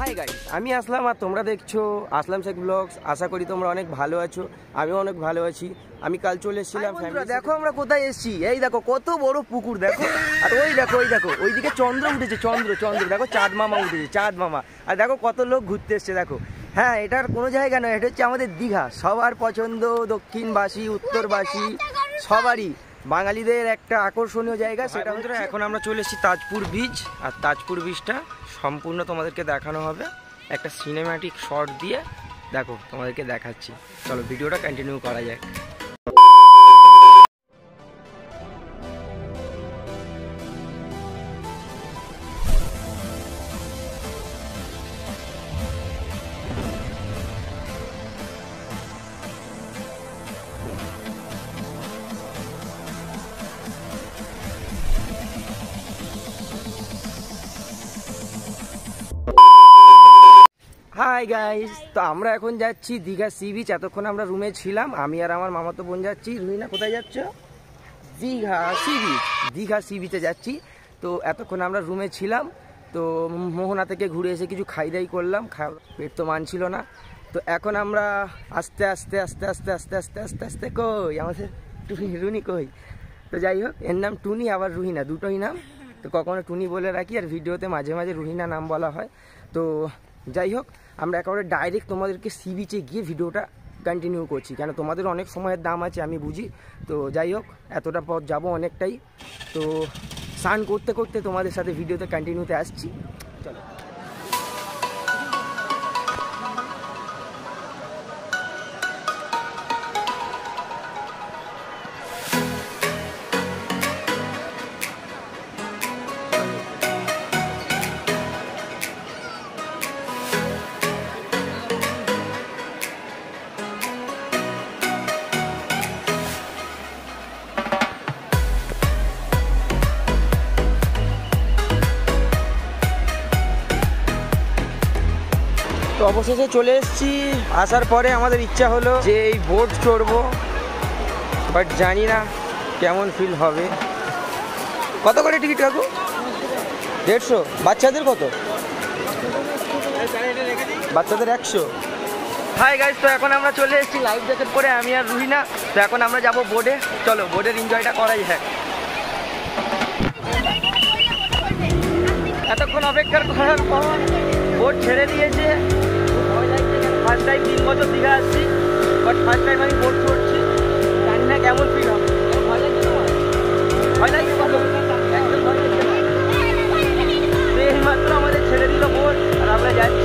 Hi guys, আমি আসলাম আর তোমরা দেখছো আসলাম শেখ ব্লগস। আশা করি তোমরা অনেক ভালো আছো, আমিও অনেক ভালো আছি। আমি কাল চলে এসেছিলাম। দেখো আমরা কোথায় এসেছি, এই দেখো কত বড় পুকুর দেখো। আর ওই দেখো ওইদিকে চন্দ্র উঠেছে, চন্দ্র দেখো, চাঁদ মামা উঠেছে, চাঁদ মামা। আর দেখো কত লোক ঘুরতে এসছে দেখো। হ্যাঁ, এটার কোনো জায়গা নয়, এটা হচ্ছে আমাদের দীঘা, সবার পছন্দ, দক্ষিণবাসী উত্তরবাসী সবারই, বাঙালিদের একটা আকর্ষণীয় জায়গা। সেটা হচ্ছে এখন আমরা চলে এসেছি তাজপুর বিচ। আর তাজপুর বিচটা সম্পূর্ণ তোমাদেরকে দেখানো হবে একটা সিনেম্যাটিক শট দিয়ে। দেখো তোমাদেরকে দেখাচ্ছি, চলো ভিডিওটা কন্টিনিউ করা যাক। হাই গাইস, তো আমরা এখন যাচ্ছি দীঘা সি বিচ। এতক্ষণ আমরা রুমে ছিলাম, আমি আর আমার মামাতো বোন যাচ্ছি। রুইনা কোথায় যাচ্ছ? Digha sea beach, Digha sea বিচে যাচ্ছি। তো এতক্ষণ আমরা রুমে ছিলাম, তো মোহনা থেকে ঘুরে এসে কিছু খাই দাই করলাম, পেট তো মানছিল না। তো এখন আমরা আস্তে আস্তে আস্তে আস্তে আস্তে আস্তে আস্তে আস্তে কই আমাদের রুনি কই। তো যাই হোক, এর নাম টুনি, আবার রুহিনা, দুটোই নাম। তো কখনো টুনি বলে রাখি, আর ভিডিওতে মাঝে মাঝে রুহিনা নাম বলা হয়। তো যাই হোক, আমরা একেবারে ডাইরেক্ট তোমাদেরকে সি বিচে গিয়ে ভিডিওটা কন্টিনিউ করছি, কেন তোমাদের অনেক সময়ের দাম আছে আমি বুঝি। তো যাই হোক, এতটা পথ যাবো অনেকটাই, তো স্নান করতে করতে তোমাদের সাথে ভিডিওতে কন্টিনিউতে আসছি। চলো। তো অবশেষে চলে এসেছি। আসার পরে আমাদের ইচ্ছা হলো যে এই বোট চড়বো, বাট জানি না কেমন ফিল হবে। কত করে টিকিট কাকু? 150। বাচ্চাদের কত? বাচ্চাদের 100। হাই গাইস, তো এখন আমরা চলে এসেছি লাইফ জ্যাকেট পরে, আমি আর রুহিনা। তো এখন আমরা যাব বোর্ডে, চলো বোর্ডের এনজয়টা করাই যাক। এতক্ষণ অপেক্ষা করার পর বোট ছেড়ে দিয়েছে। ফার্স্ট টাইম 3 বছর দীঘা আসছি, বাট ফার্স্ট টাইম আমি বোট চড়ছি, জানি না কেমন ফিল হবে। ভয় লাগছে তোমার? ভয় লাগছে কত? একদম ভয় লাগছে না। এইমাত্র আমাদের ছেড়ে দিল বোট, আর আমরা যাচ্ছি।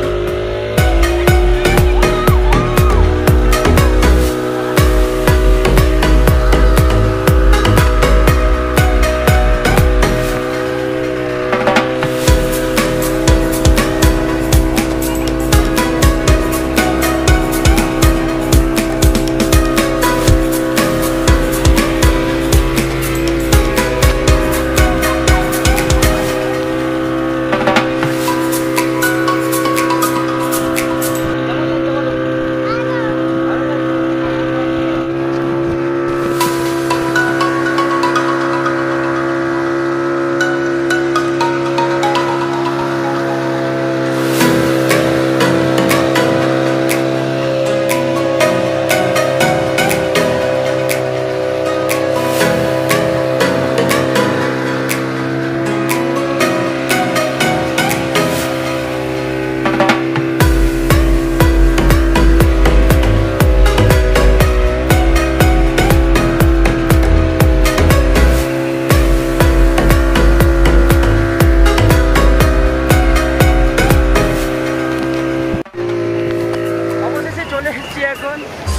এখন